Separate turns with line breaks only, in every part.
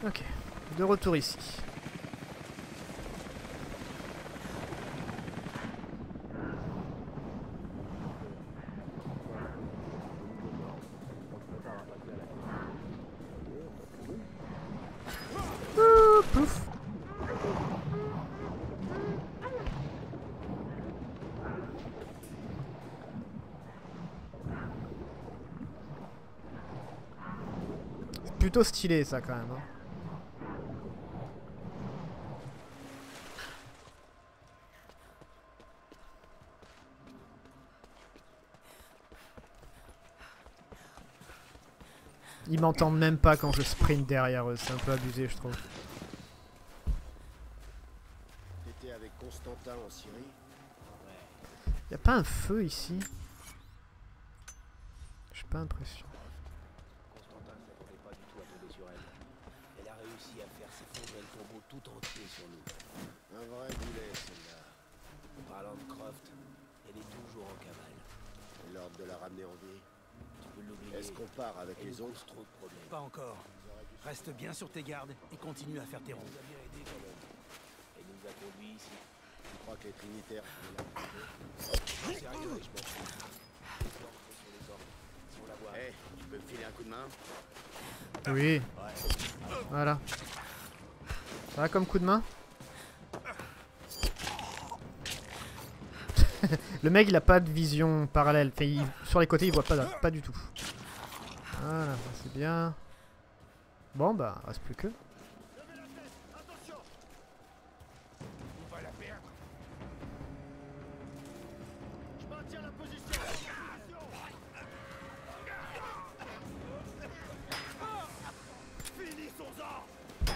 Ok, de retour ici. Pouf. C'est plutôt stylé ça quand même. Hein. Ils m'entendent même pas quand je sprint derrière eux, c'est un peu abusé je trouve.
T'étais avec Constantin en Syrie?
Y a pas un feu ici? J'ai pas l'impression.
Constantin s'attendait pas du tout à tomber sur elle. Elle a réussi à faire s'effondrer le tombeau tout entier sur nous. Un vrai boulet, celle-là. Parlant de Croft, elle est toujours en cavale. Et l'ordre de la ramener en vie? Tu peux l'oublier. Est-ce qu'on part avec les autres? Trop de problèmes.
Pas encore. Reste bien sur tes gardes et continue à faire tes rondes.
Elle nous a bien aidé quand même. Elle nous a conduits ici. Tu crois que les Trinitaires pouvaient la sérieux, je m'en fous. Sur les ordres. Si on la voit. Hé, tu peux me filer un coup de main?
Oui. Voilà. Ça va comme coup de main? Le mec il a pas de vision parallèle. Enfin, sur les côtés il voit pas du tout. Voilà, c'est bien. Bon bah, reste plus que.
On va la perdre. Je maintiens la position. Finissons-en.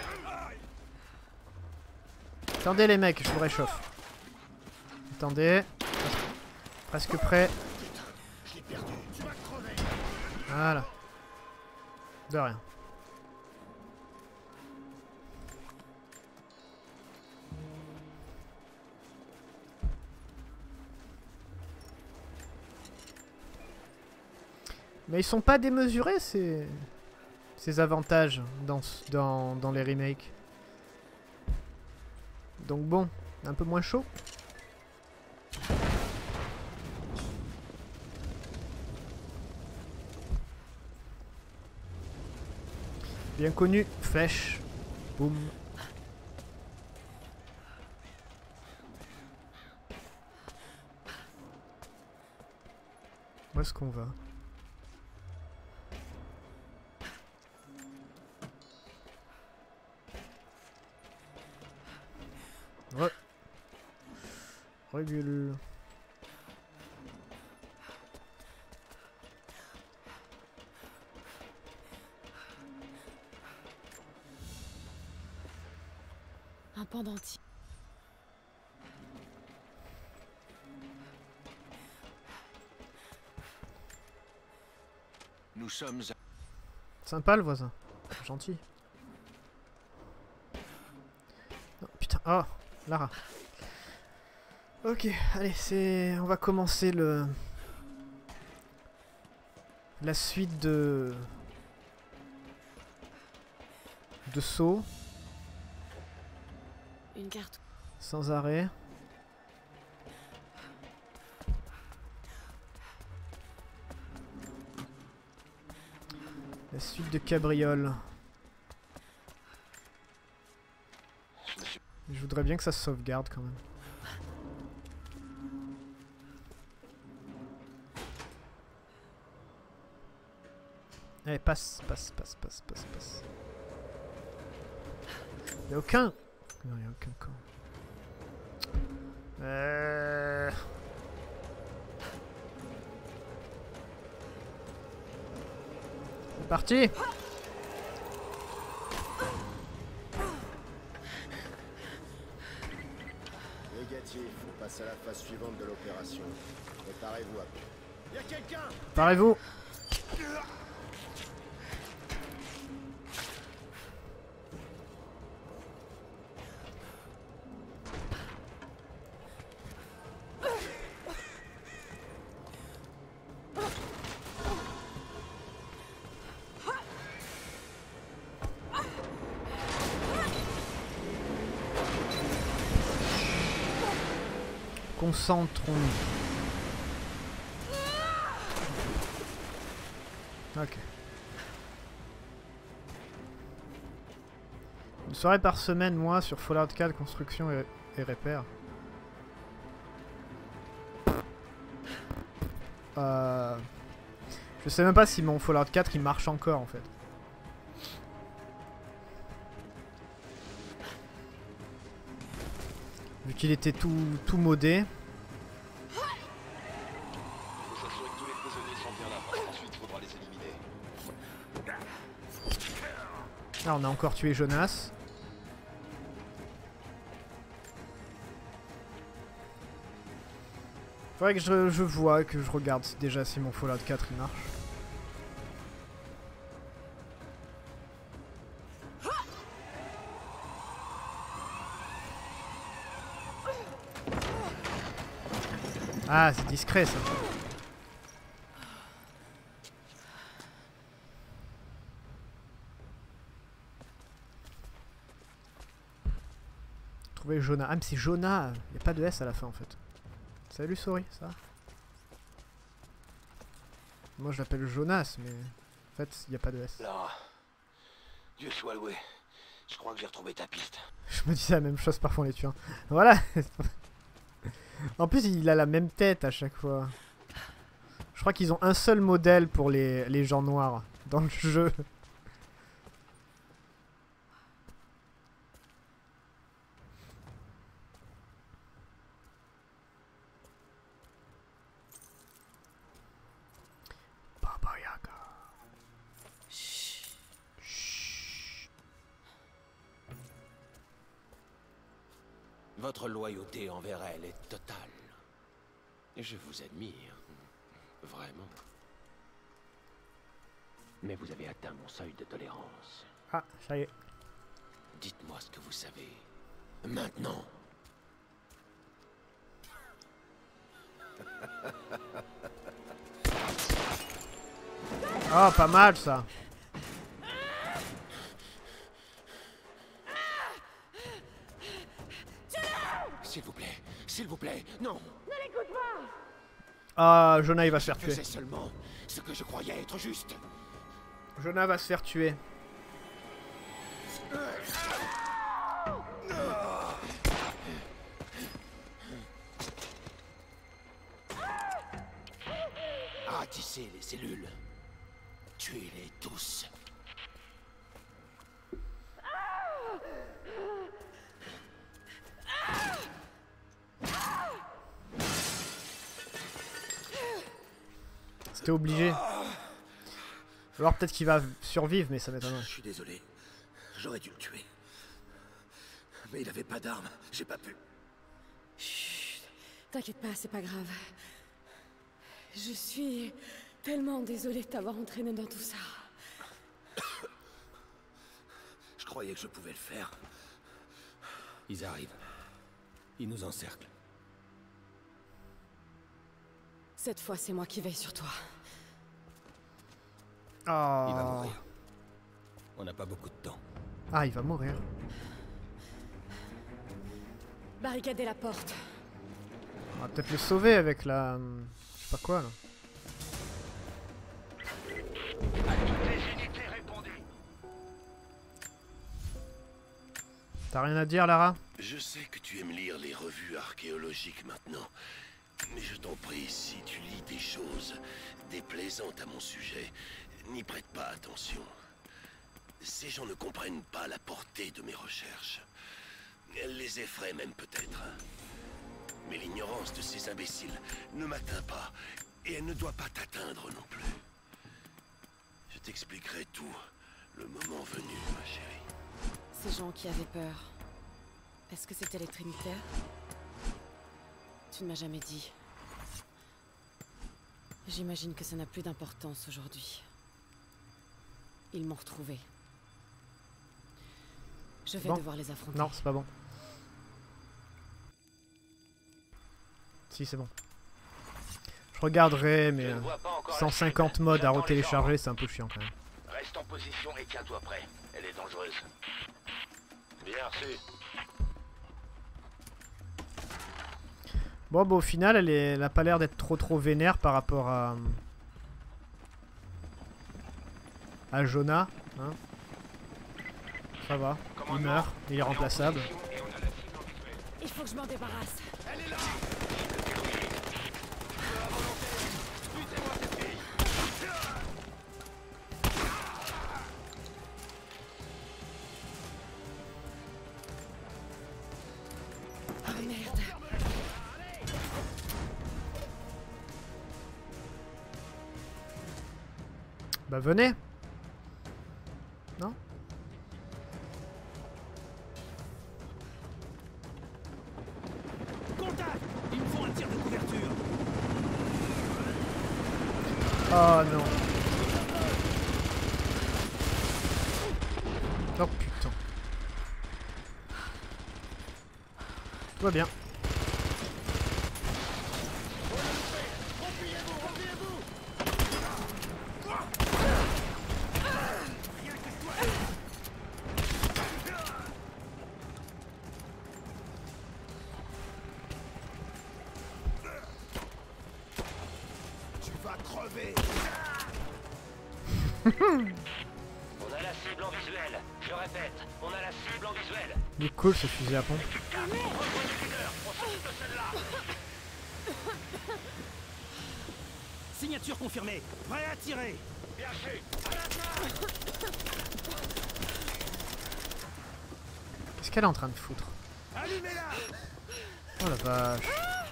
Attendez les mecs, je vous réchauffe. Attendez. Presque prêt.
Je l'ai perdu. Tu vas crever.
Voilà. De rien. Mais ils sont pas démesurés ces avantages dans les remakes. Donc bon, un peu moins chaud. Bien connu, flèche. Boum. Où est-ce qu'on va? Régule.
Un pendentif.
Nous sommes.
Sympa le voisin. Gentil. Oh, putain. Oh, Lara. Ok, allez, on va commencer la suite de sauts.
Une carte.
Sans arrêt. La suite de cabriole. Je voudrais bien que ça se sauvegarde quand même. Allez, passe. Y'a aucun... Non, y'a aucun camp. C'est parti.
Négatif, on passe à la phase suivante de l'opération. Préparez-vous à... Y'a quelqu'un!
Parez-vous. Concentrons-nous. Ok. Une soirée par semaine, moi, sur Fallout 4, construction et repère. Je sais même pas si mon Fallout 4 il marche encore en fait. Vu qu'il était tout modé. Là on a encore tué Jonas. Faudrait que je vois, que je regarde déjà si mon Fallout 4 il marche. Ah, c'est discret ça. Trouver Jonah. Ah mais c'est Jonah. Il n'y a pas de S à la fin en fait. Salut souris, ça va? Moi je l'appelle Jonas mais en fait il n'y a pas de S.
Lara, Dieu soit loué. Je crois que j'ai retrouvé ta piste.
Je me dis la même chose parfois en les tuant. Voilà. En plus il a la même tête à chaque fois. Je crois qu'ils ont un seul modèle pour les gens noirs dans le jeu. Baba Yaga. Chut. Chut.
Votre loyauté envers elle est totale. Et je vous admire. Vraiment. Mais vous avez atteint mon seuil de tolérance.
Ah, ça y est.
Dites-moi ce que vous savez. Maintenant.
Oh, pas mal ça.
S'il vous plaît, non.
Ah, Jonah il va se faire tuer.
C'est seulement ce que je croyais être juste.
Jonah va se faire tuer.
Ratissez les cellules. Tuez-les tous.
C'était obligé. Alors peut-être qu'il va survivre, mais ça m'étonnerait.
Je suis désolé. J'aurais dû le tuer. Mais il avait pas d'arme. J'ai pas pu.
Chut. T'inquiète pas, c'est pas grave. Je suis tellement désolée de t'avoir entraîné dans tout ça.
Je croyais que je pouvais le faire. Ils arrivent. Ils nous encerclent.
Cette fois, c'est moi qui veille sur toi.
Oh.
Il va mourir. On n'a pas beaucoup de temps.
Ah, il va mourir.
Barricadez la porte.
On va peut-être le sauver avec la... je sais pas quoi là. T'as rien à dire, Lara?
Je sais que tu aimes lire les revues archéologiques maintenant, mais je t'en prie, si tu lis des choses déplaisantes à mon sujet, n'y prête pas attention. Ces gens ne comprennent pas la portée de mes recherches. Elles les effraient même peut-être. Mais l'ignorance de ces imbéciles ne m'atteint pas, et elle ne doit pas t'atteindre non plus. Je t'expliquerai tout, le moment venu, ma chérie.
Ces gens qui avaient peur. Est-ce que c'était les Trinitaires? Tu ne m'as jamais dit. J'imagine que ça n'a plus d'importance aujourd'hui. Ils m'ont retrouvé. Je vais devoir les affronter.
Non, c'est pas bon. Si, c'est bon. Je regarderai, mais 150 modes à retélécharger, c'est un peu chiant quand même.
Reste en position et tiens-toi prêt. Elle est dangereuse. Bien reçu.
Bon, bah au final, elle a pas l'air d'être trop vénère par rapport à Jonah. Hein. Ça va, il meurt, il est remplaçable.
Il faut que je m'en débarrasse. Oh merde.
Bah venez. Non?
Contact! Il me faut un tir de couverture.
Oh non. Oh putain. Tout va bien.
Tu vas crever.
On a la cible en visuel. Je répète, on a la cible en visuel.
Il est cool ce fusil à pompe.
Signature confirmée. Prêt à tirer.
Bien fait.
Qu'est-ce qu'elle est en train de foutre?
Allumez-la.
Oh la vache.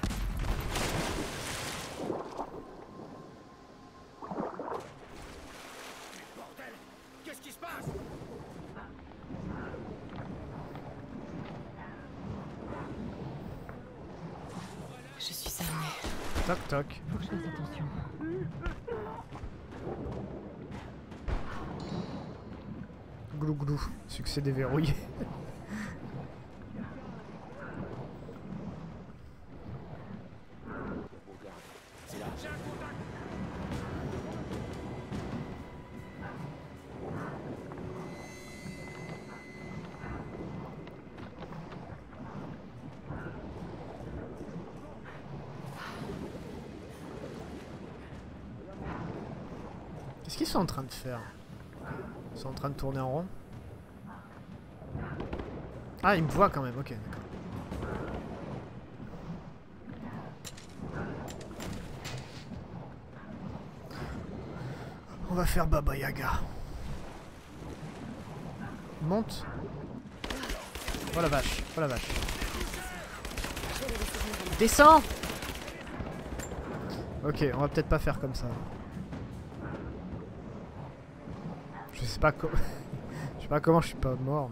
Bordel. Qu'est-ce qui se passe?
Je suis armée.
Toc toc.
Faut que je fasse attention.
Glou glou. Succès déverrouillé.
C'est là.
Qu'est-ce qu'ils sont en train de faire? Ils sont en train de tourner en rond. Ah, ils me voient quand même, ok, d'accord. On va faire Baba Yaga. Monte. Oh la vache, oh la vache. Descends. Ok, on va peut-être pas faire comme ça. Je sais pas comment. Je sais pas comment je suis pas mort, mais.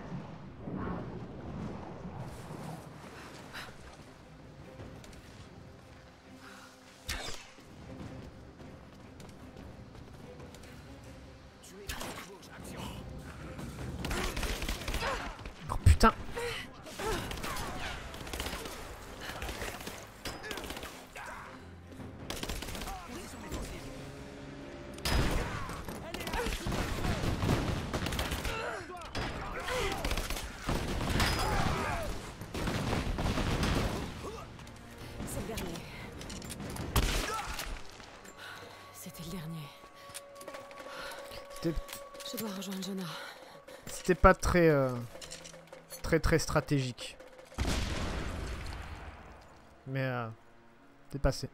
Oh putain.
C'est le dernier. C'était le dernier. Je dois rejoindre Jonah.
C'était pas très, très stratégique. Mais c'est passé.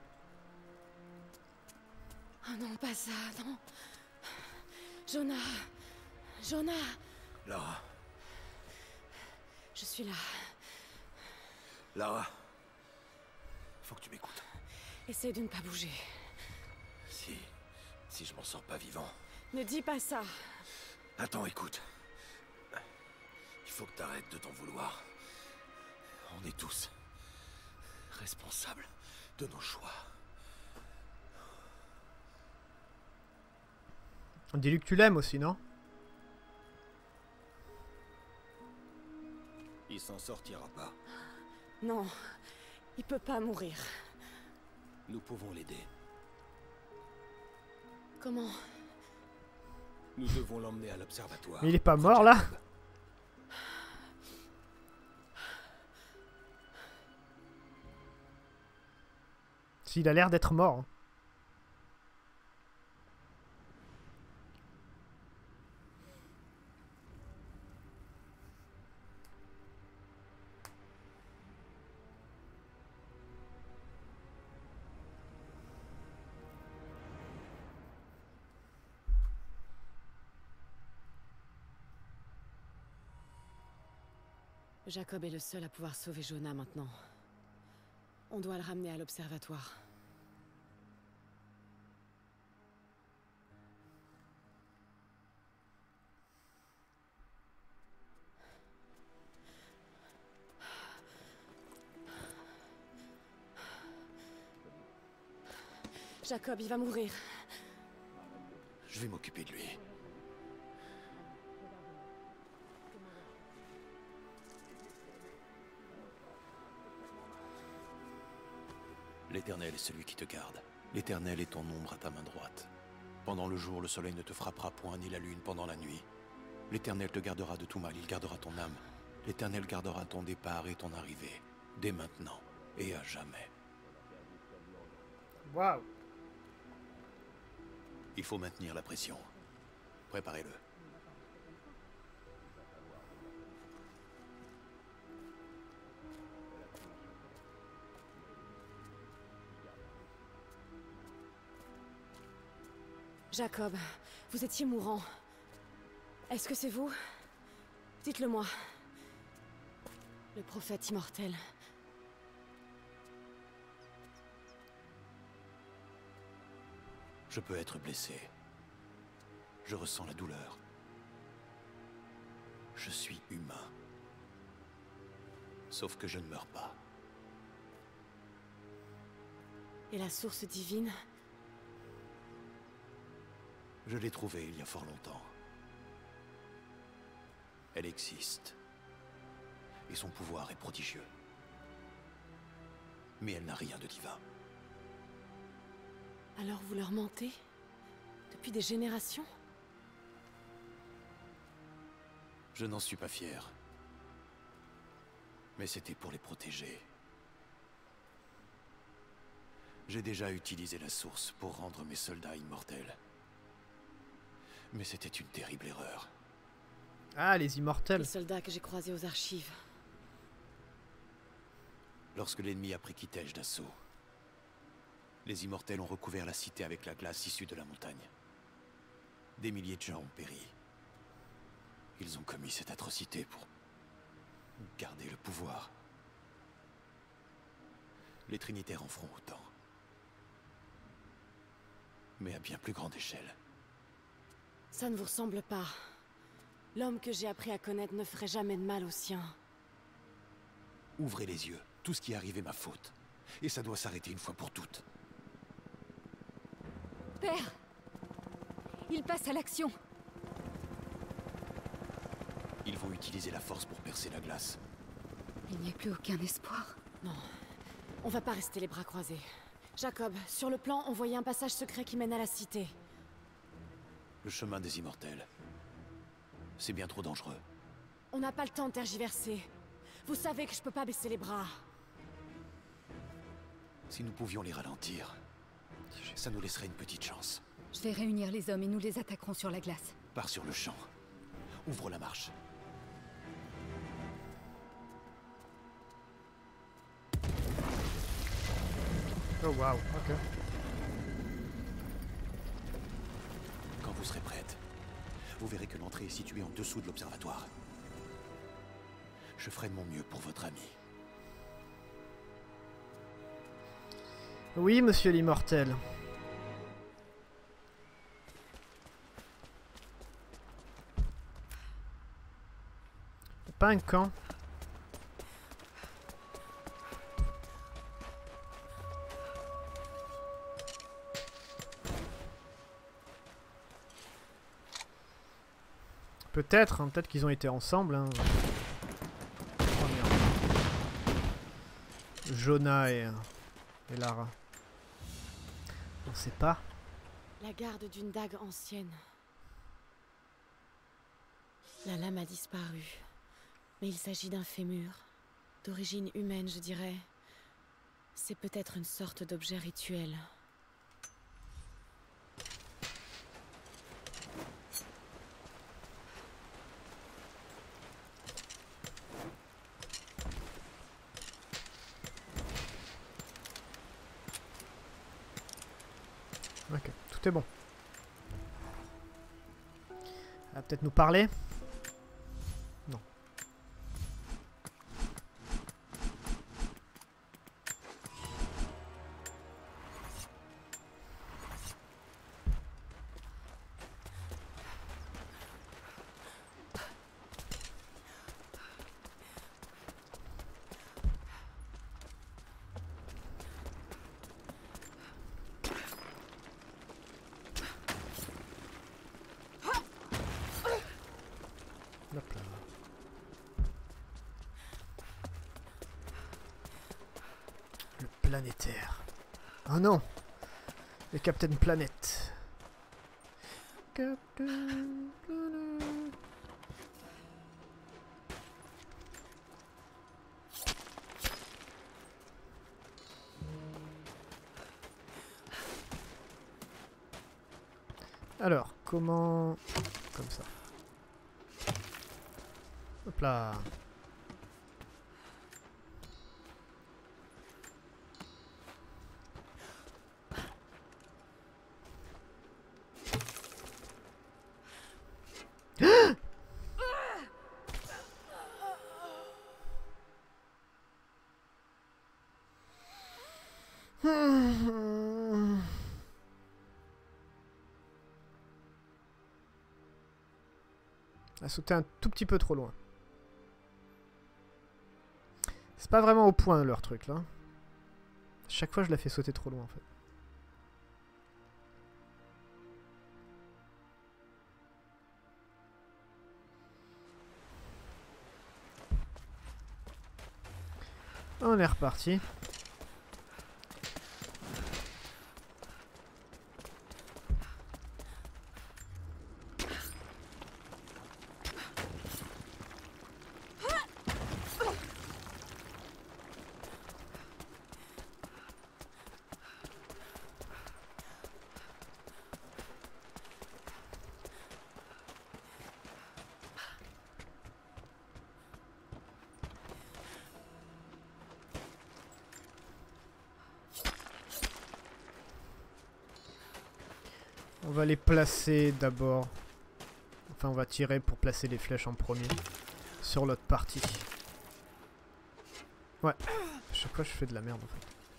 Oh non, pas ça, non. Jonah. Jonah.
Lara.
Je suis là.
Lara. Faut que tu m'écoutes.
Essaye de ne pas bouger.
Si je m'en sors pas vivant.
Ne dis pas ça.
Attends, écoute. Il faut que t'arrêtes de t'en vouloir. On est tous responsables de nos choix.
Dis-lui que tu l'aimes aussi, non?
Il s'en sortira pas.
Non, il peut pas mourir.
Nous pouvons l'aider.
Comment?
Nous devons l'emmener à l'observatoire.
Mais il est pas mort là? S'il a l'air d'être mort.
Jacob est le seul à pouvoir sauver Jonah maintenant. On doit le ramener à l'observatoire. Jacob, il va mourir.
Je vais m'occuper de lui. L'Éternel est celui qui te garde. L'Éternel est ton ombre à ta main droite. Pendant le jour, le soleil ne te frappera point, ni la lune pendant la nuit. L'Éternel te gardera de tout mal, il gardera ton âme. L'Éternel gardera ton départ et ton arrivée, dès maintenant et à jamais.
Waouh.
Il faut maintenir la pression. Préparez-le.
Jacob, vous étiez mourant. Est-ce que c'est vous? Dites-le moi. Le prophète immortel.
Je peux être blessé. Je ressens la douleur. Je suis humain. Sauf que je ne meurs pas.
Et la source divine?
Je l'ai trouvée il y a fort longtemps. Elle existe. Et son pouvoir est prodigieux. Mais elle n'a rien de divin.
Alors vous leur mentez? Depuis des générations?
Je n'en suis pas fier. Mais c'était pour les protéger. J'ai déjà utilisé la source pour rendre mes soldats immortels. Mais c'était une terrible erreur.
Ah, les immortels.
Les soldats que j'ai croisés aux archives.
Lorsque l'ennemi a pris Kitej d'assaut, les immortels ont recouvert la cité avec la glace issue de la montagne. Des milliers de gens ont péri. Ils ont commis cette atrocité pour garder le pouvoir. Les Trinitaires en feront autant. Mais à bien plus grande échelle.
Ça ne vous ressemble pas. L'homme que j'ai appris à connaître ne ferait jamais de mal aux siens.
Ouvrez les yeux. Tout ce qui est arrivé est ma faute. Et ça doit s'arrêter une fois pour toutes.
Père! Il passe à l'action.
Ils vont utiliser la force pour percer la glace.
Il n'y a plus aucun espoir.
Non, on va pas rester les bras croisés. Jacob, sur le plan, on voyait un passage secret qui mène à la cité.
Le chemin des immortels. C'est bien trop dangereux.
On n'a pas le temps de tergiverser. Vous savez que je peux pas baisser les bras.
Si nous pouvions les ralentir, ça nous laisserait une petite chance.
Je vais réunir les hommes et nous les attaquerons sur la glace.
Pars sur le champ. Ouvre la marche.
Oh waouh, ok.
Quand vous serez prête, vous verrez que l'entrée est située en dessous de l'observatoire. Je ferai de mon mieux pour votre ami.
Oui, monsieur l'immortel. Pas un camp. Peut-être, hein, peut-être qu'ils ont été ensemble. Hein. Oh merde. Jonah et Lara. On sait pas.
La garde d'une dague ancienne. La lame a disparu. Mais il s'agit d'un fémur. D'origine humaine, je dirais. C'est peut-être une sorte d'objet rituel.
Ok, tout est bon. Elle va peut-être nous parler? Non. Hop là. Le planétaire. Oh non! Le Captain Planet. Captain Planet. Alors, comment... Comme ça. Hop là. Elle a sauté un tout petit peu trop loin. C'est pas vraiment au point leur truc là. Chaque fois je la fais sauter trop loin en fait. On est reparti. On va les placer d'abord. Enfin, on va tirer pour placer les flèches en premier. Sur l'autre partie. Ouais. À chaque fois, je fais de la merde en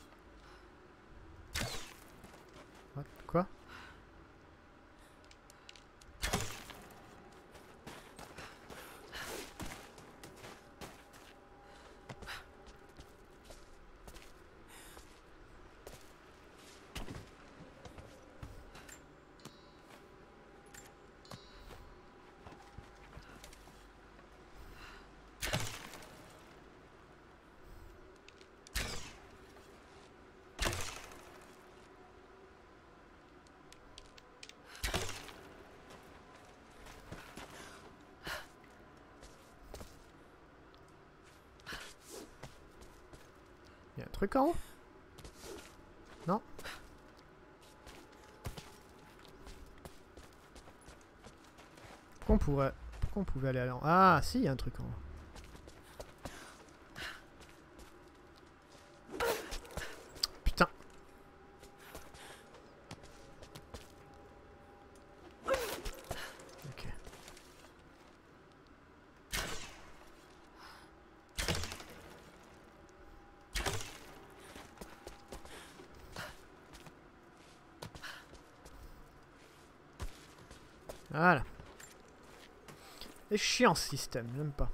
fait. What? Quoi? Il y a un truc en haut? Non? Pourquoi on pouvait aller en haut? Ah, si, il y a un truc en haut. Putain. Ok. Voilà. C'est chiant ce système, j'aime pas.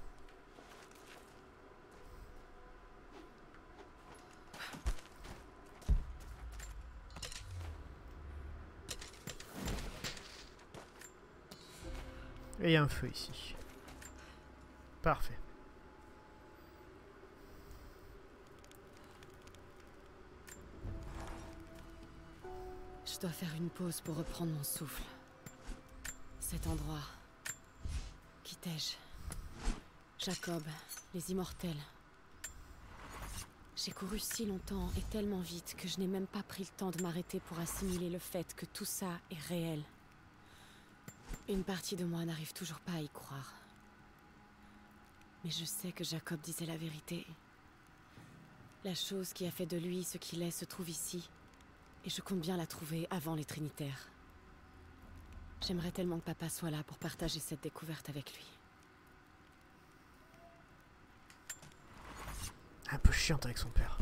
Et il y a un feu ici. Parfait.
Je dois faire une pause pour reprendre mon souffle. Cet endroit. Kitej. Jacob. Les immortels. J'ai couru si longtemps et tellement vite que je n'ai même pas pris le temps de m'arrêter pour assimiler le fait que tout ça est réel. Une partie de moi n'arrive toujours pas à y croire. Mais je sais que Jacob disait la vérité. La chose qui a fait de lui ce qu'il est se trouve ici. Et je compte bien la trouver avant les Trinitaires. J'aimerais tellement que papa soit là pour partager cette découverte avec lui.
Un peu chiante avec son père.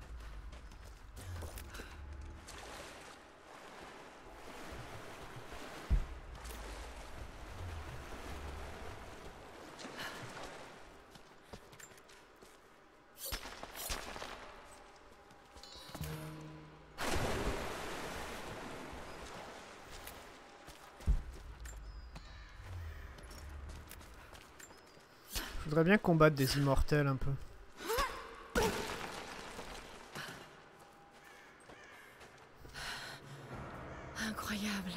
Je voudrais bien combattre des immortels un peu.
Incroyable.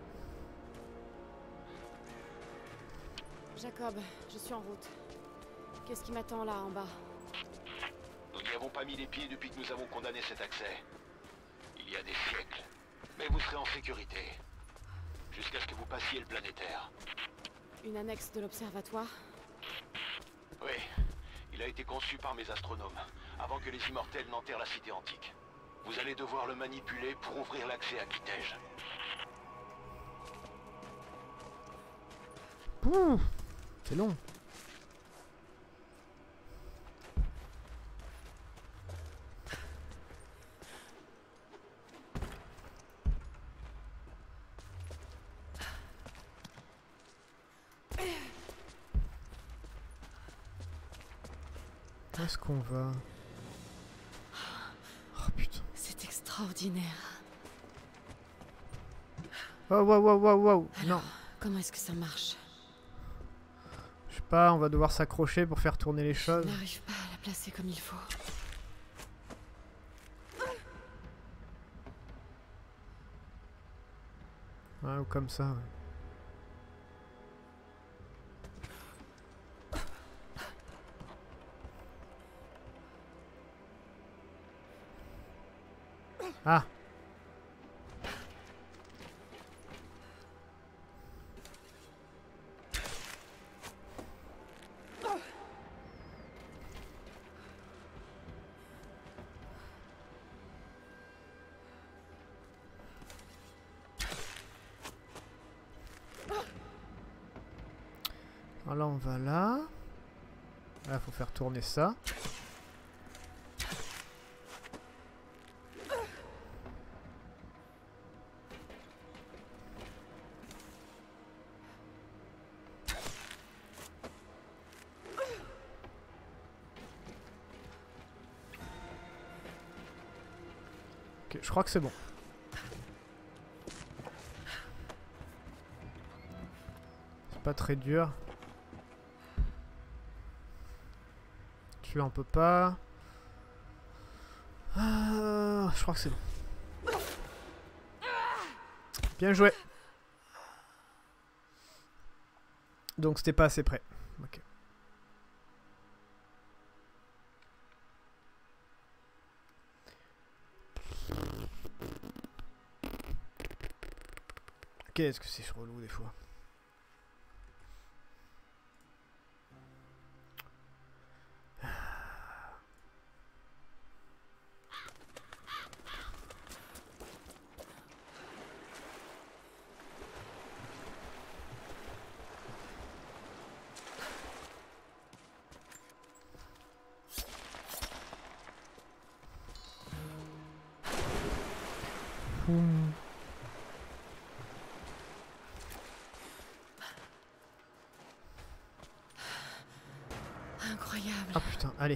Jacob, je suis en route. Qu'est-ce qui m'attend là en bas?
Nous n'y avons pas mis les pieds depuis que nous avons condamné cet accès. Il y a des siècles. Mais vous serez en sécurité. Jusqu'à ce que vous passiez le planétaire.
Une annexe de l'observatoire?
Oui. Il a été conçu par mes astronomes, avant que les immortels n'enterrent la cité antique. Vous allez devoir le manipuler pour ouvrir l'accès à Kitej.
Ouh, c'est long. Où est-ce qu'on va? Oh putain.
C'est extraordinaire.
Oh wow wow wow wow. Non.
Comment est-ce que ça marche?
Je sais pas, on va devoir s'accrocher pour faire tourner les choses.
Je n'arrive pas à la placer comme il faut.
Ouais, ou comme ça. Ouais. Ah. Alors là, on va là. Là, faut faire tourner ça. Ok, je crois que c'est bon. C'est pas très dur. Celui-là on peut pas. Je crois que c'est bon. Bien joué. Donc c'était pas assez près. Ok. Qu'est-ce que c'est relou des fois.
Incroyable.
Ah putain, allez.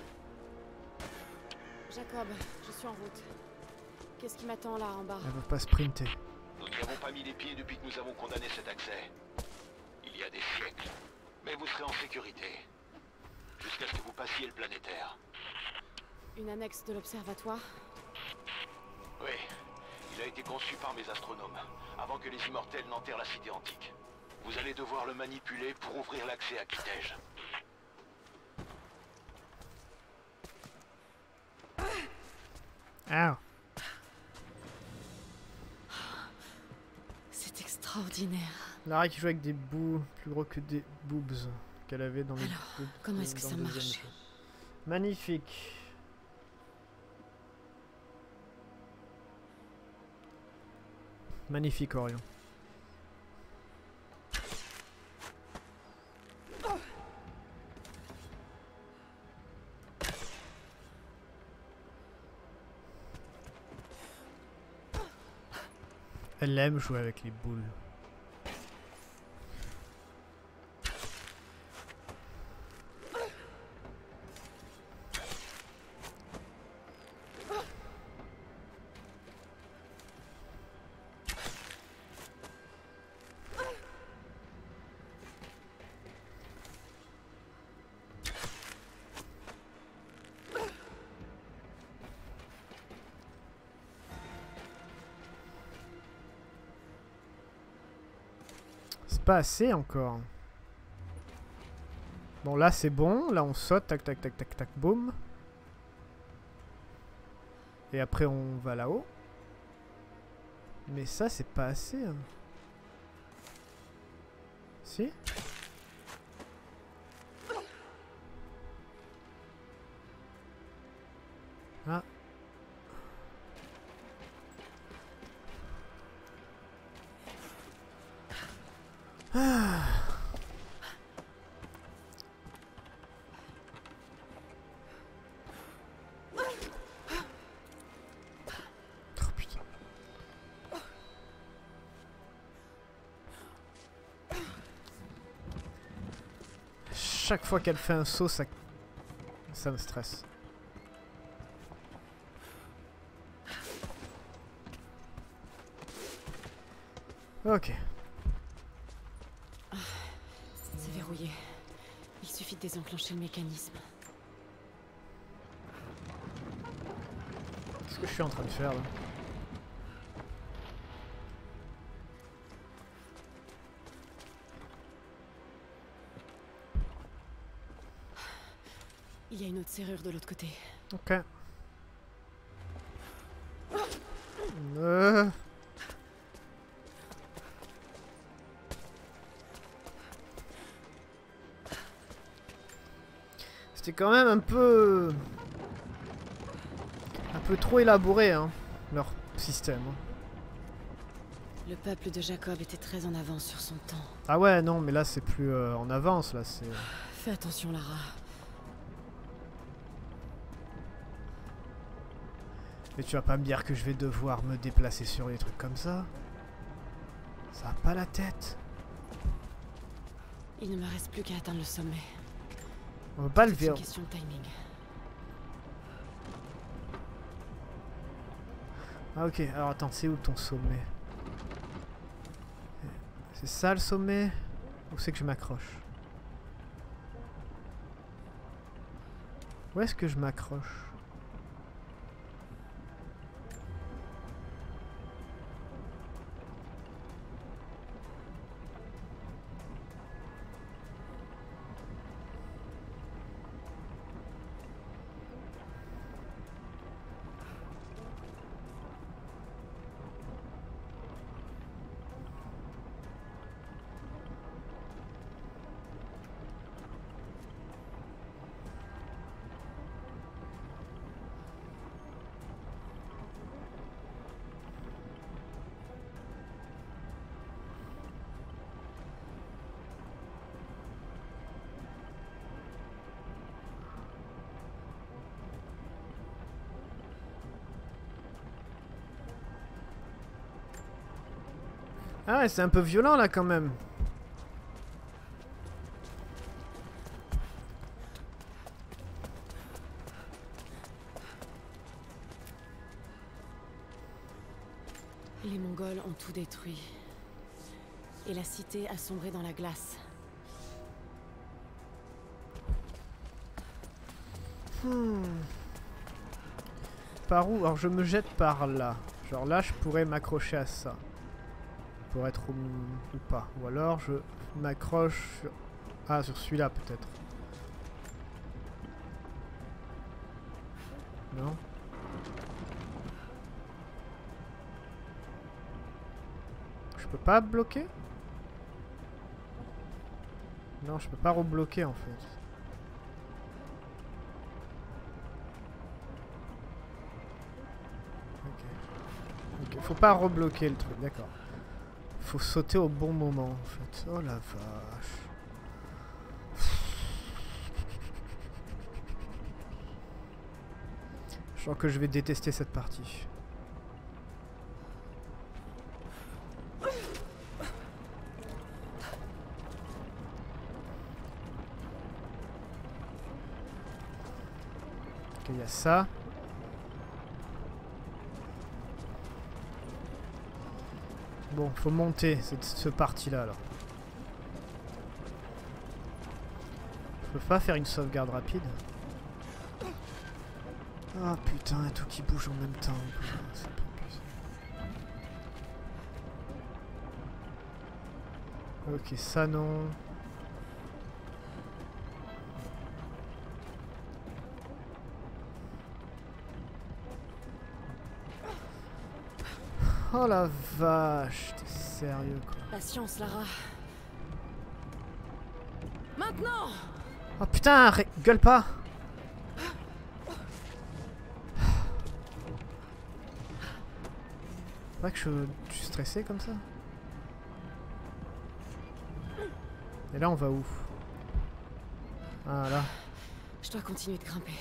Jacob, je suis en route. Qu'est-ce qui m'attend là en bas?
Elle va pas sprinter.
Nous n'y avons pas mis les pieds depuis que nous avons condamné cet accès. Il y a des siècles. Mais vous serez en sécurité. Jusqu'à ce que vous passiez le planétaire.
Une annexe de l'observatoire?
Oui. Il a été conçu par mes astronomes, avant que les immortels n'enterrent la cité antique. Vous allez devoir le manipuler pour ouvrir l'accès à Kitej.
Ah.
C'est extraordinaire.
Lara qui joue avec des bouts plus gros que des boobs qu'elle avait dans les
Alors,
boobs
comment est-ce que
dans
ça
le deuxième
marche?
jeu. Magnifique. Magnifique Orion. Elle aime jouer avec les boules. Pas assez encore. Bon là c'est bon, là on saute, tac tac tac tac tac, boum. Et après on va là-haut. Mais ça c'est pas assez. Hein. Si? Ah. Ah. Oh putain. Chaque fois qu'elle fait un saut, ça me stresse. Ok.
C'est verrouillé. Il suffit de désenclencher le mécanisme.
Qu'est-ce que je suis en train de faire là?
Il y a une autre serrure de l'autre côté.
Ok. C'était quand même un peu trop élaboré, hein, leur système.
Le peuple de Jacob était très en avance sur son temps.
Ah ouais, non, mais là c'est plus en avance, là c'est...
Fais attention, Lara.
Mais tu vas pas me dire que je vais devoir me déplacer sur des trucs comme ça? Ça a pas la tête.
Il ne me reste plus qu'à atteindre le sommet.
On va pas le
C'est une
verrouiller.
question de timing.
Ah ok, alors attends, c'est où ton sommet? C'est ça le sommet? Où c'est que je m'accroche? Où est-ce que je m'accroche? Ah ouais, c'est un peu violent là quand même.
Les Mongols ont tout détruit. Et la cité a sombré dans la glace.
Par où? Alors je me jette par là. Genre là je pourrais m'accrocher à ça. Pour être ou pas. Ou alors je m'accroche sur... Ah, sur celui-là peut-être. Non? peux pas bloquer? Non, je peux pas rebloquer en fait. Ok. Ok, faut pas rebloquer le truc, d'accord. Faut sauter au bon moment en fait. Oh la vache. Je sens que je vais détester cette partie. Ok, il y a ça. Bon, faut monter ce parti-là alors. Je peux pas faire une sauvegarde rapide. Ah putain, il y a tout qui bouge en même temps. C'est pas possible. Ok, ça non. Oh la vache, t'es sérieux quoi.
Patience, Lara. Maintenant!
Oh putain, gueule pas! Pas que je suis stressé comme ça. Et là on va où? Ah là.
Je dois continuer de grimper.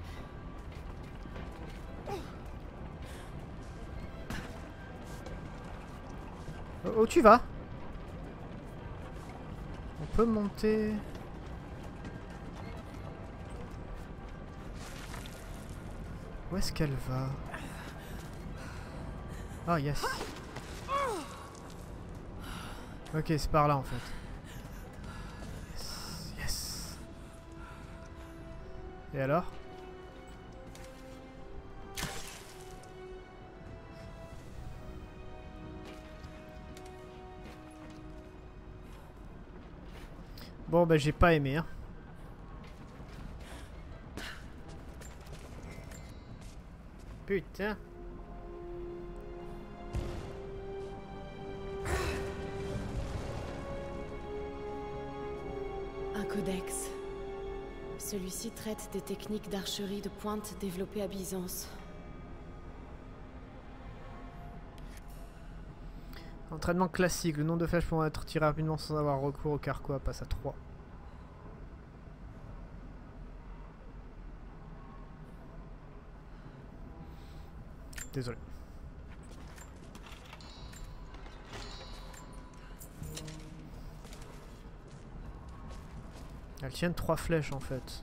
Oh, tu vas? On peut monter. Où est-ce qu'elle va? Ah yes. Ok, c'est par là en fait. Yes. Yes. Et alors? Bon bah j'ai pas aimé hein. Putain.
Un codex. Celui-ci traite des techniques d'archerie de pointe développées à Byzance.
Entraînement classique. Le nombre de flèches pouvant être tiré rapidement sans avoir recours au carquois passe à 3. Désolé. Elles tiennent 3 flèches en fait.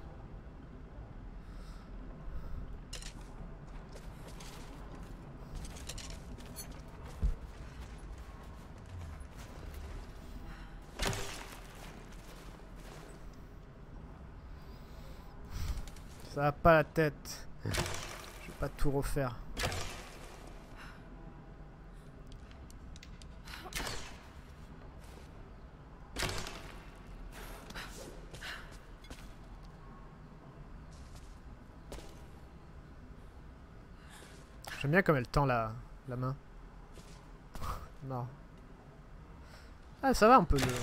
Ça va pas la tête. Je vais pas tout refaire. J'aime bien comme elle tend la main. Non. Ah ça va, on peut le...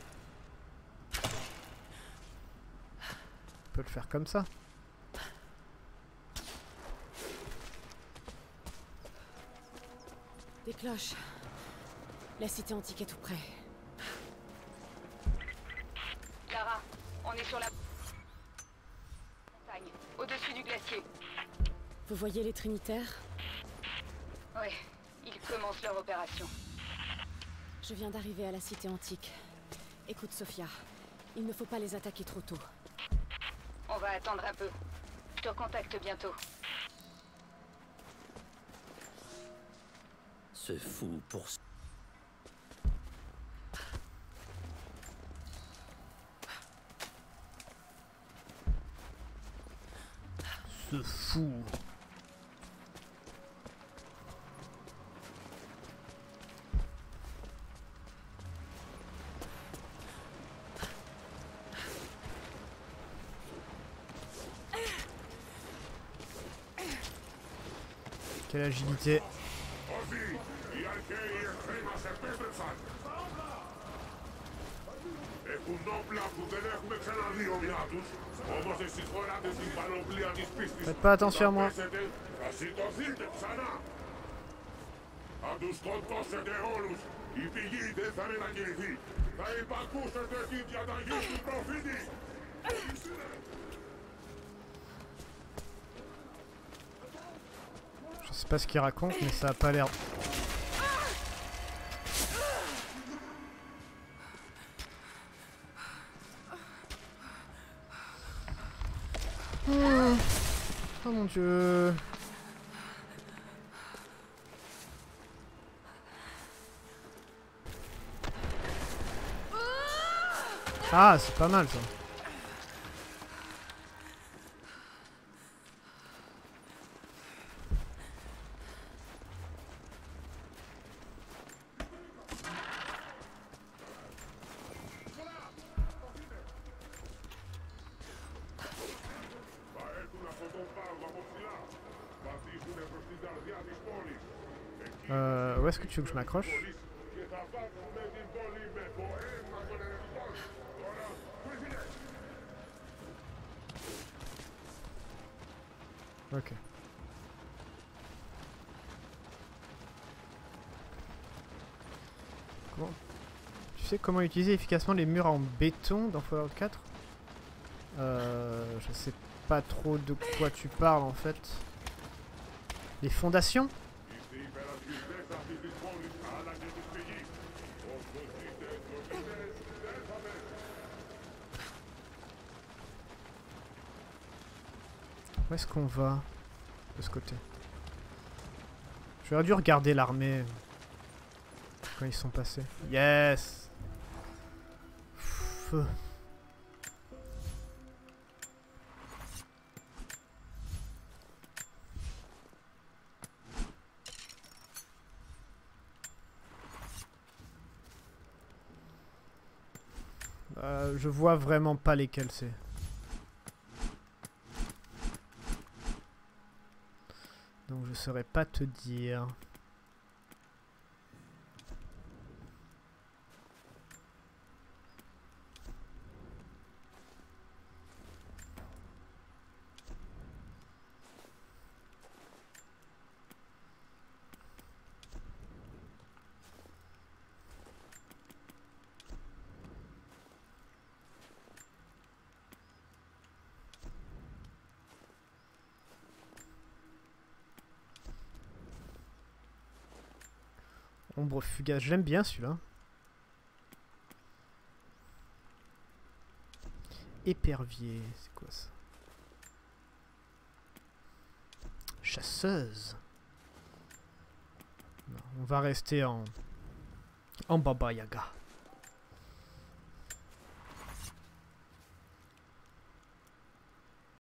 On peut le faire comme ça.
Des cloches. La cité antique est tout près.
Lara, on est sur la montagne, au-dessus du glacier.
Vous voyez les Trinitaires?
Ouais, ils commencent leur opération.
Je viens d'arriver à la cité antique. Écoute, Sophia, il ne faut pas les attaquer trop tôt.
On va attendre un peu. Je te recontacte bientôt.
C'est fou pour...
C'est fou. Quelle agilité. Faites pas attention à moi. Je sais pas ce qu'il raconte, mais ça a pas l'air... Oh mon dieu. Ah, c'est pas mal ça. Où est-ce que tu veux que je m'accroche? Ok. Comment... Tu sais comment utiliser efficacement les murs en béton dans Fallout 4? Je sais pas trop de quoi tu parles en fait. Les fondations? Où est-ce qu'on va de ce côté? J'aurais dû regarder l'armée quand ils sont passés. Yes! Feu. Je vois vraiment pas lesquels c'est. Donc je saurais pas te dire. Ombre fugace, j'aime bien celui-là. Épervier, c'est quoi ça? Chasseuse. Non, on va rester en Baba Yaga.